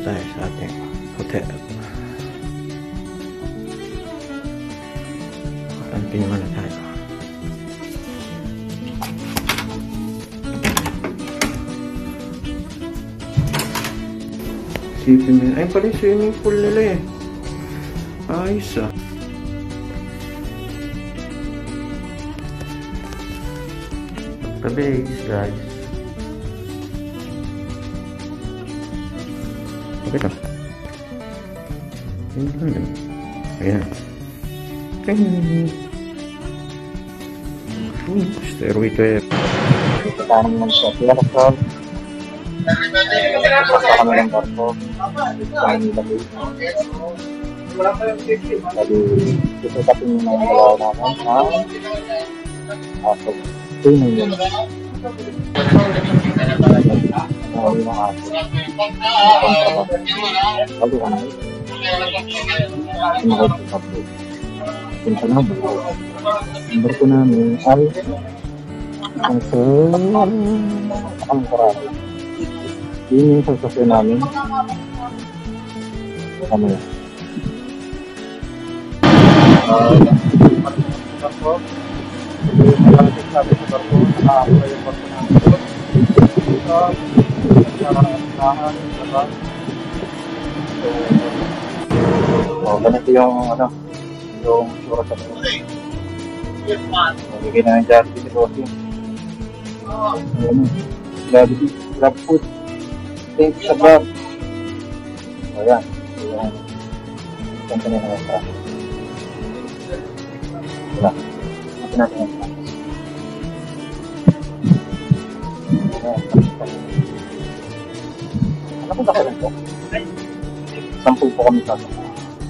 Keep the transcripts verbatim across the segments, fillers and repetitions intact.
tayo sa ating hotel. Karantin muna tayo. Sipin mo. Ay pala yung swimming pool nila eh. Ayos ah. Pag-base guys. Okay na. Ayan. Ayan. Stairway to air. Tanong ng sa Piarasol. Sa kami ng barko. Sa nilagay. Jadi, kita tapin yung mga dalawa naman ang aso. Ito yun yun. Ang mga aso. Bago ka na. Sumakot sa kapto. Punta na barko. Ang barko namin ay ang sa ang karami. Yun yung sasasyon namin. Kami yan. Uh, barko. Malapit sabi sa barko. Nakakula yung barko namin. Ito. Nagkakasahan. So, ganito yung ano, yung sura sa barko. Nagiging na yung Jollibee si Bossy. Ayan. Jollibee. Grab food. Thanks sa Grab. O yan. Ayan. Saan ka na yung extra? Wala. Ito natin yung extra. Ano po ba ka lang po? Sampu po kami sa ito.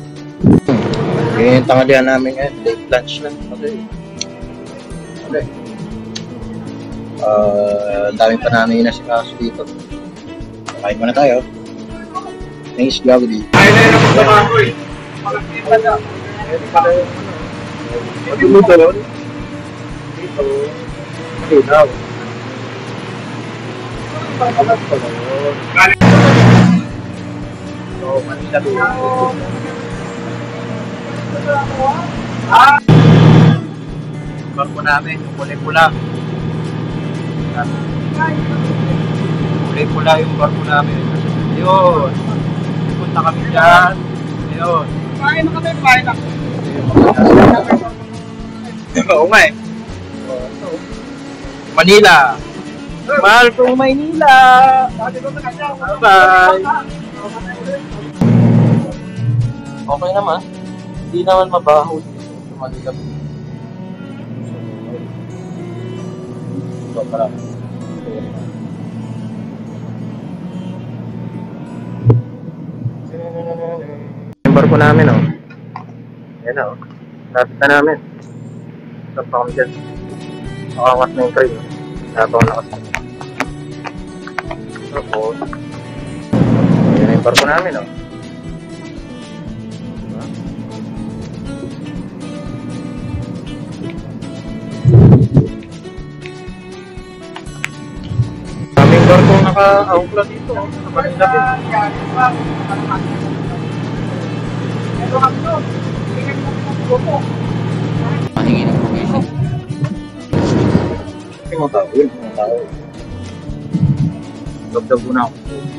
Yung tanghalian namin ngayon. Late lunch na. Okay. Okay. Uh, dami pa namin na si Kaso dito. Kain muna tayo. Thanks, Jollibee. Ay, na yun ako sa kahoy. Pagkakita na. Ito pala yung ano. Ito mo doon. Dito. Ito daw. Pagkakas pa na yun. So, Manila doon. Ah! Barko namin, yung kulay-pula. Kulay-pula yung barko namin. Yun. Punta kami dyan. Yun. Pahay na kami, pahay na. Oo nga eh. Manila. Mahal kong Maynila. Bye. Okay naman. Hindi naman mabaho dito. Manila. So, parang. Yung barko namin oh. Ayan oh. Lapit na namin. Stop pa kami dyan. Makakas na yung crane. Nabaw na kasi. Tapos. Ayan na yung barko namin oh. Daming barko naka-aukla dito oh. Mahingi ng information. Tingnan mo tao, yun. Tingnan mo tao. Dagdag mo na ako.